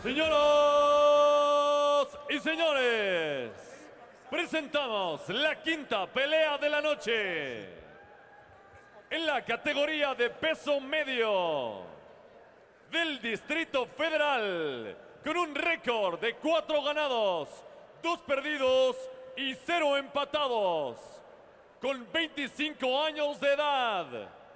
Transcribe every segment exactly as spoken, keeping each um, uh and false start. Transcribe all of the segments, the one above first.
Señoras y señores, presentamos la quinta pelea de la noche. En la categoría de peso medio del Distrito Federal, con un récord de cuatro ganados, dos perdidos y cero empatados, con veinticinco años de edad,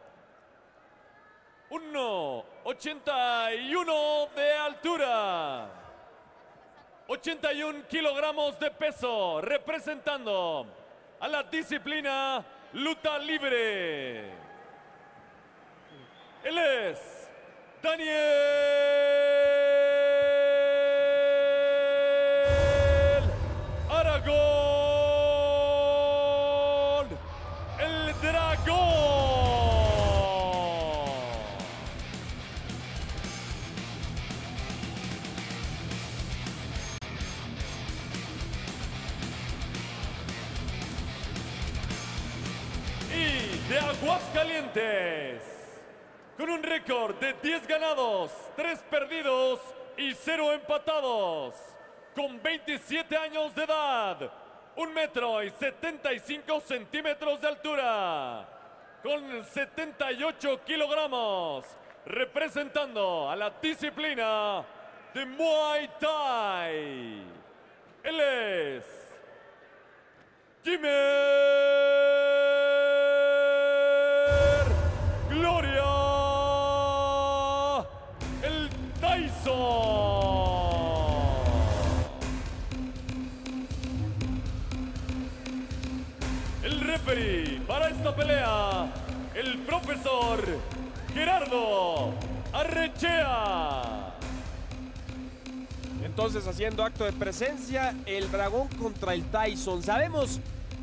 uno ochenta y uno de altura, ochenta y un kilogramos de peso, representando a la disciplina lucha libre. Él es Daniel Aragón, el Dragón. Y de Aguascalientes, con un récord de diez ganados, tres perdidos y cero empatados, con veintisiete años de edad, un metro y setenta y cinco centímetros de altura, con setenta y ocho kilogramos, representando a la disciplina de Muay Thai. Él es Jimmer Gloria, el Tyson. El referee para esta pelea, el profesor Gerardo Arrechea. Entonces, haciendo acto de presencia, el Dragón contra el Tyson. Sabemos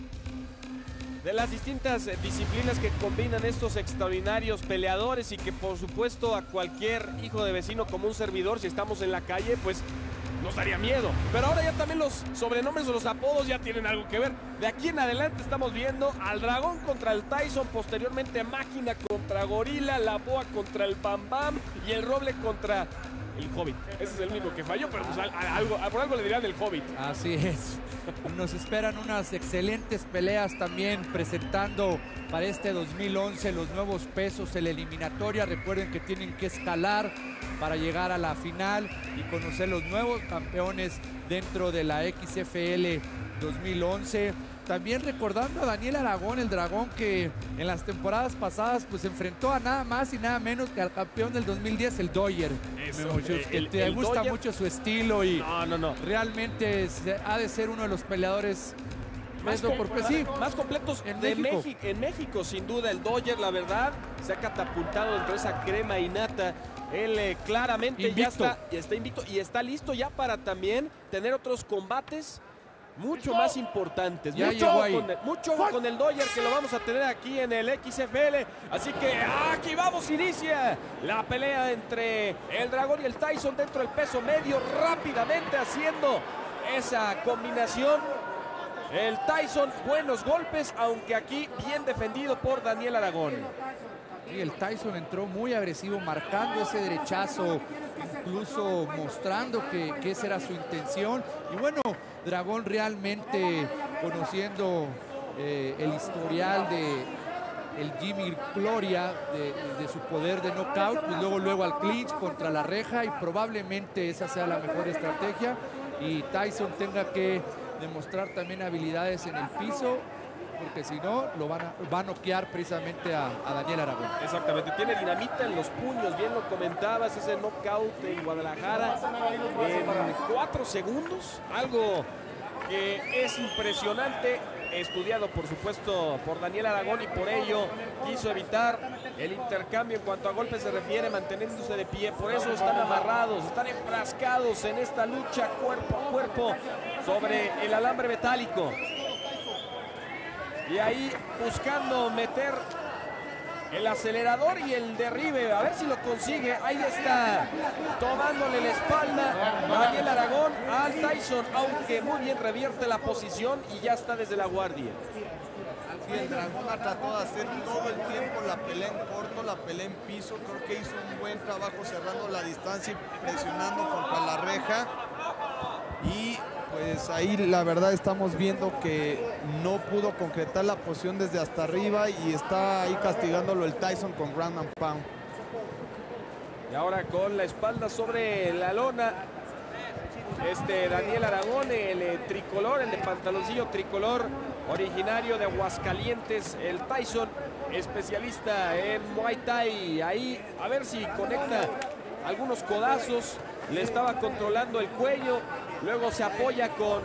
de las distintas disciplinas que combinan estos extraordinarios peleadores y que, por supuesto, a cualquier hijo de vecino como un servidor, si estamos en la calle, pues nos daría miedo. Pero ahora ya también los sobrenombres o los apodos ya tienen algo que ver. De aquí en adelante estamos viendo al Dragón contra el Tyson, posteriormente Máquina contra Gorila, la Boa contra el Bam Bam y el Roble contra el Hobbit. Ese es el único que falló, pero pues a, a algo, a, por algo le dirán el Hobbit. Así es. Nos esperan unas excelentes peleas también presentando para este dos mil once los nuevos pesos en la eliminatoria. Recuerden que tienen que escalar para llegar a la final y conocer los nuevos campeones dentro de la X F L dos mil once. También recordando a Daniel Aragón, el Dragón, que en las temporadas pasadas pues enfrentó a nada más y nada menos que al campeón del dos mil diez, el Dodger. Eso, que el, te el gusta Dodger. mucho su estilo y No, no, no. realmente se, ha de ser uno de los peleadores Más, Eso, com porque más, sí, más completos en de México. México. En México, sin duda, el Dodger, la verdad, se ha catapultado dentro de esa crema innata. Él eh, claramente Invicto. ya está, ya está invicto y está listo ya para también tener otros combates mucho más importantes. Ya mucho llegó ojo ahí. con el, mucho ojo con el Dodger, que lo vamos a tener aquí en el X F L. Así que aquí vamos, inicia la pelea entre el Dragón y el Tyson dentro del peso medio, rápidamente haciendo esa combinación. El Tyson, buenos golpes, aunque aquí bien defendido por Daniel Aragón. Sí, el Tyson entró muy agresivo, marcando ese derechazo, incluso mostrando que, que esa era su intención. Y bueno, Dragón realmente conociendo eh, el historial de el Jimmy Gloria, de, de su poder de knockout, pues luego, luego al clinch contra la reja, y probablemente esa sea la mejor estrategia. Y Tyson tenga que demostrar también habilidades en el piso, porque si no, lo van a, va a noquear precisamente a, a Daniel Aragón. Exactamente, tiene dinamita en los puños, bien lo comentabas, ese knockout en Guadalajara en cuatro segundos, algo que es impresionante, estudiado por supuesto por Daniel Aragón, y por ello quiso evitar el intercambio en cuanto a golpes se refiere, manteniéndose de pie. Por eso están amarrados, están enfrascados en esta lucha cuerpo a cuerpo sobre el alambre metálico. Y ahí buscando meter el acelerador y el derribe, a ver si lo consigue. Ahí está, tomándole la espalda Daniel Aragón al Tyson, aunque muy bien revierte la posición y ya está desde la guardia. Sí, el Dragón ha tratado de hacer todo el tiempo la pelea en corto, la pelea en piso. Creo que hizo un buen trabajo cerrando la distancia y presionando contra la reja. Y pues ahí la verdad estamos viendo que no pudo concretar la posición desde hasta arriba y está ahí castigándolo el Tyson con ground and pound. Y ahora con la espalda sobre la lona, este Daniel Aragón, el eh, tricolor, el de pantaloncillo tricolor, originario de Aguascalientes, el Tyson, especialista en Muay Thai. Ahí a ver si conecta algunos codazos, le estaba controlando el cuello, luego se apoya con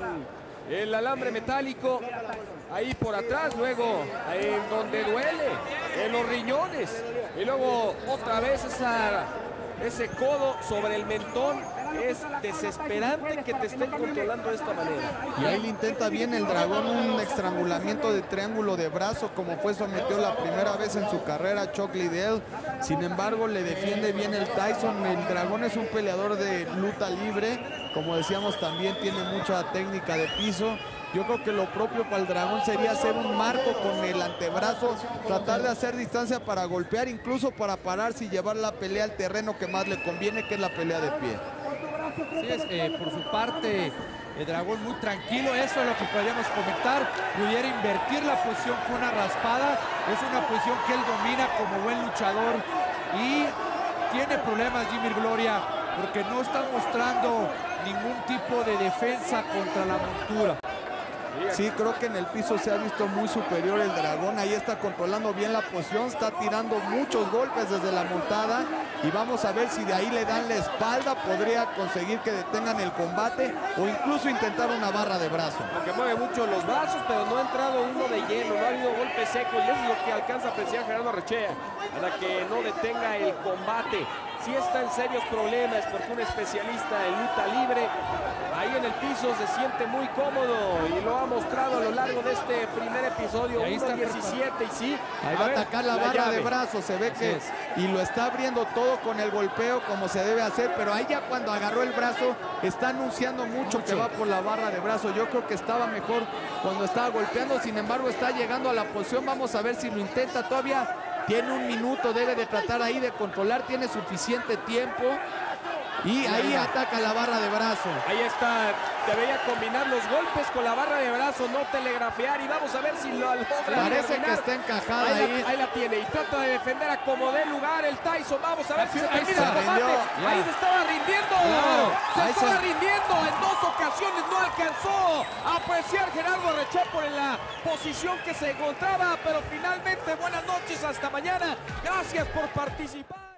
el alambre metálico ahí por atrás, luego en donde duele, en los riñones, y luego otra vez esa, ese codo sobre el mentón. Es desesperante que te estén controlando de esta manera. Y ahí le intenta bien el Dragón un estrangulamiento de triángulo de brazo, como fue sometido la primera vez en su carrera Chuck Liddell. Sin embargo, le defiende bien el Tyson. El Dragón es un peleador de lucha libre, como decíamos, también tiene mucha técnica de piso. Yo creo que lo propio para el Dragón sería hacer un marco con el antebrazo, tratar de hacer distancia para golpear, incluso para pararse y llevar la pelea al terreno que más le conviene, que es la pelea de pie. Sí, es, eh, por su parte, el Dragón muy tranquilo, eso es lo que podríamos comentar. Pudiera invertir la posición con una raspada, es una posición que él domina como buen luchador y tiene problemas Jimmy Gloria porque no está mostrando ningún tipo de defensa contra la montura. Sí, creo que en el piso se ha visto muy superior el Dragón. Ahí está controlando bien la posición, está tirando muchos golpes desde la montada y vamos a ver si de ahí le dan la espalda, podría conseguir que detengan el combate o incluso intentar una barra de brazo. Aunque mueve mucho los brazos, pero no ha entrado uno de lleno, no ha habido golpes secos y eso es lo que alcanza a apreciar Gerardo Arrechea, para que no detenga el combate. Si está en serios problemas porque un especialista en lucha libre ahí en el piso se siente muy cómodo y lo ha mostrado a lo largo de este primer episodio. uno diecisiete y sí, ahí va a atacar la, la barra llave de brazos, se ve que es. Y lo está abriendo todo con el golpeo como se debe hacer, pero ahí ya cuando agarró el brazo está anunciando mucho, mucho que va por la barra de brazo. Yo creo que estaba mejor cuando estaba golpeando, sin embargo está llegando a la posición, vamos a ver si lo intenta todavía. Tiene un minuto, debe de tratar ahí de controlar, tiene suficiente tiempo. Y ahí ataca la barra de brazo. Ahí está, debería combinar los golpes con la barra de brazo, no telegrafiar. Y vamos a ver si lo logra. Parece terminar. Que está encajada ahí. Ahí la, ahí la tiene y trata de defender a como dé lugar el Tyson. Vamos a ver si se termina el combate. Ahí se estaba rindiendo. Claro. Se ahí estaba se... rindiendo. En dos ocasiones no alcanzó a apreciar Gerardo Arrechea por la posición que se encontraba. Pero finalmente, buenas noches, hasta mañana. Gracias por participar.